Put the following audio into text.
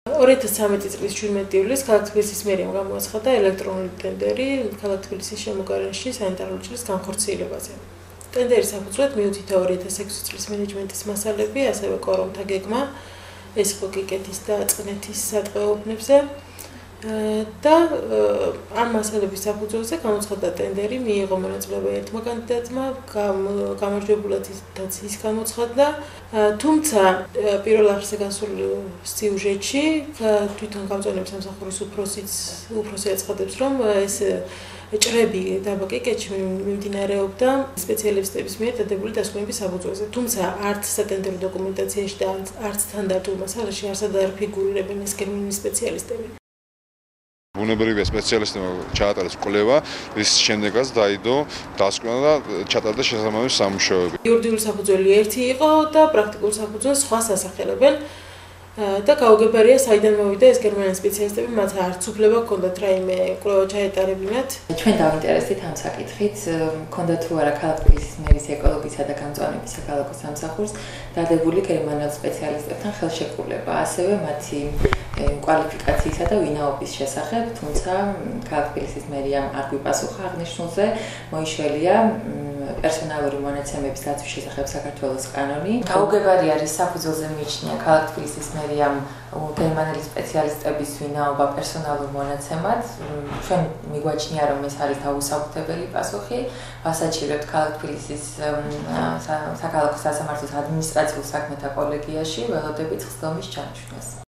2013 წლის 17 ივლისს ქალაქ თბილისის მერიამ გამოაცხადა ელექტრონული ტენდერი ქალაქ თბილისის შემოგარენში სანიტარული ჭირის განხორციელებაზე. ტენდერის საფუძვლად მიუთითა 2006 წლის მენეჯმენტის მასალები, ასევე კორომთა გეგმა, ეს იყო კიკეთის და წყნეთის სატყეობნებზე და ამ მასალების საფუძველზე გამოცხადდა ტენდერი, მიიღო მონაწილეობა ერთმა კანდიდატმა, გამარჯვებულადაც ის გამოცხადდა, თუმცა პირველ არხზე გასულ სიუჟეტში თვითონ გამწვანების სამსახურის უფროსი აცხადებს, რომ ეს ჭრები დაბა კიკეთში მიმდინარეობდა სპეციალისტების მიერ დადებული დასკვნების საფუძველზე. თუმცა არც სატენდერო დოკუმენტაციაში და არც სტანდარტულ მასალაში არსად არ ფიგურირებენ ეს გერმანიის სპეციალისტები. ბუნებრივია სპეციალისტებმა ჩაატარეს კვლევა, რის შემდეგაც დაიდო დასკვნა და ჩატარდა შესაბამისი სამუშაოები. იურიდიული საფუძველი ერთი იყო და პრაქტიკულ საფუძველს სხვა სასახელებენ და გაუგებარია საიდან მოვიდა ეს გერმანიის სპეციალისტები, მათ არც უფლება ჰქონდათ რაიმე კვლევა ჩაეტარებინათ. ჩვენ დავინტერესდით ამ საკითხით, ჰქონდა თუ არა ქალაქ თბილისის მერის ეკოლოგისა და გამწვანების საქალაქო სამსახურს დადებული გერმანელ სპეციალისტებთან ხელშეკრულება, ასევე მათი კვალიფიკაციისა და ვინაობის შესახებ, თუმცა ქალაქ თბილისის მერიამ არ გვიპასუხა აღნიშნულზე, მოიშველია პერსონალური მონაცემების დაცვის შესახებ საქართველოს კანონი. გაუგებარია რის საფუძველზე მიიჩნია ქალაქ თბილისის მერიამ გერმანელი სპეციალისტების ვინაობა პერსონალურ მონაცემად. ჩვენ მიგვაჩნია, რომ ეს არის დაუსაბუთებელი პასუხი. ვასაჩივრებთ ქალაქ თბილისის საქალაქო სასამართლოს ადმინისტრაციულ საქმეთა კოლეგიაში ველოდებით ხსდომის ჩამჩნას.